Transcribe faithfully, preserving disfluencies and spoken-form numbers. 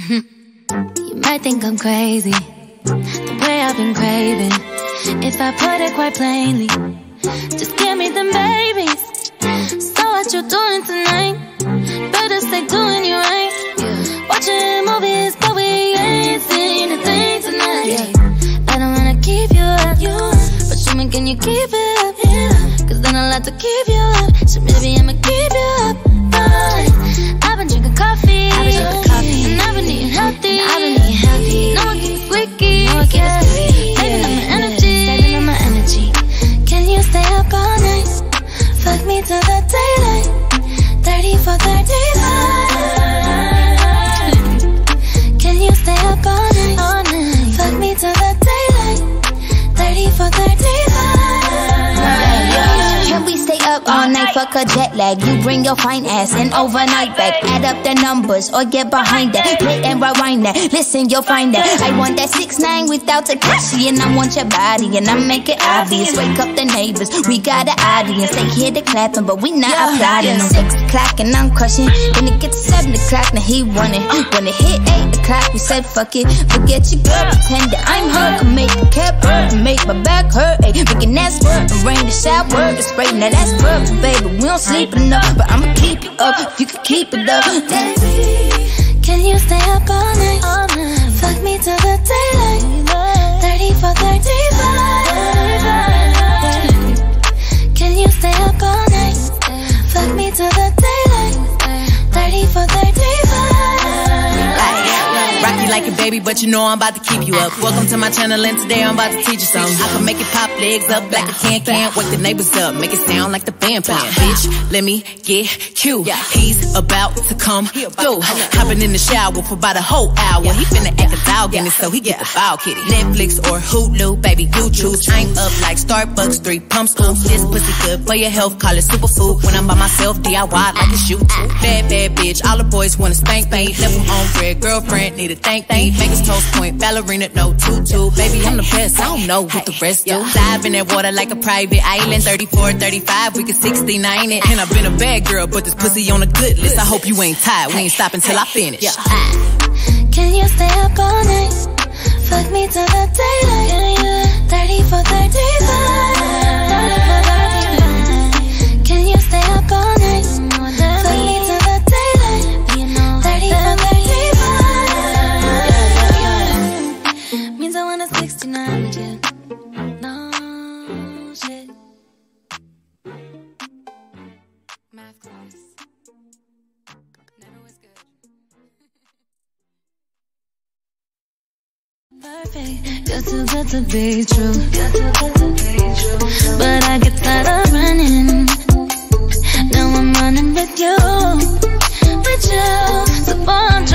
You might think I'm crazy, the way I've been craving. If I put it quite plainly, just give me them babies. So what you doing tonight? Better stay doing you right. Watching movies, but we ain't seen a thing tonight. I don't wanna keep you up, but show me, can you keep it up? Cause then I'll have to keep you up. So maybe I'ma keep you up. But I've been drinking coffee, I've been drinking coffee, and I've been eating healthy. I've been eating healthy. No one keep me squeaky, no one keep me squeaky. Saving up my energy, saving up my energy. Can you stay up all night? Fuck me till the daylight. Thirty for thirty-five. Can you stay up all night? All night. Fuck me till the daylight. Thirty for thirty-five. Can we stay up all night? Fuck a jet lag. You bring your fine ass in overnight back. Add up the numbers or get behind that. Play and rewind that. Listen, you'll find that. I want that six nine without Takashi, and I want your body, and I make it obvious. Wake up the neighbors, we got an audience. They hear the clapping, but we not applauding. Six o'clock and I'm crushing. When it gets seven o'clock, now he running. When it hit eight o'clock, we said fuck it. Forget your girl, pretend that I'm her. Can make the cap hurt, can make my back hurt. Ay, making that squirt, rain the shower, the spray. Now that's perfect, baby. We don't sleep enough, but I'ma keep you up if you can keep it up. Can you stay up all night? All night. Fuck me till the daylight. Thirty for thirty-five. Can you stay up all night? Fuck me till the daylight. Thirty for thirty-five. Rock you like a baby, but you know I'm about to keep you up. Welcome to my channel, and today I'm about to teach you something. I can make it pop legs up like a can-can. Wake the neighbors up, make it sound like the band playing. Bitch, let me get cute. He's about to come through. Hopping in the shower for about a whole hour. He finna act a dog in it, so he get the foul kitty. Netflix or Hulu, baby, you choose. I'm up like Starbucks, three pumps, ooh. This pussy good for your health, call it superfood. When I'm by myself, D I Y like it's you too. Bad, bad bitch, all the boys wanna spank me. Left him on red, girlfriend, need a thank me. Make his toes point, ballerina, no tutu. Baby, I'm the best, I don't know what the rest do. Dive in that water like a private island. Thirty-four, thirty-five, we can sixty-nine it. And I've been a bad girl, but this pussy on a good list. I hope you ain't tired, we ain't stopping till I finish. Can you stay up all night? Fuck me till the daylight. Thirty for thirty-five. Can you stay up all night? Fuck me till the daylight. Thirty for thirty-five. Means I want a sixty-nine with you. No shit. Math class never was good. Perfect, you're too good to be true. You're too good to be true. But I get tired of running. Now I'm running with you, with you. So far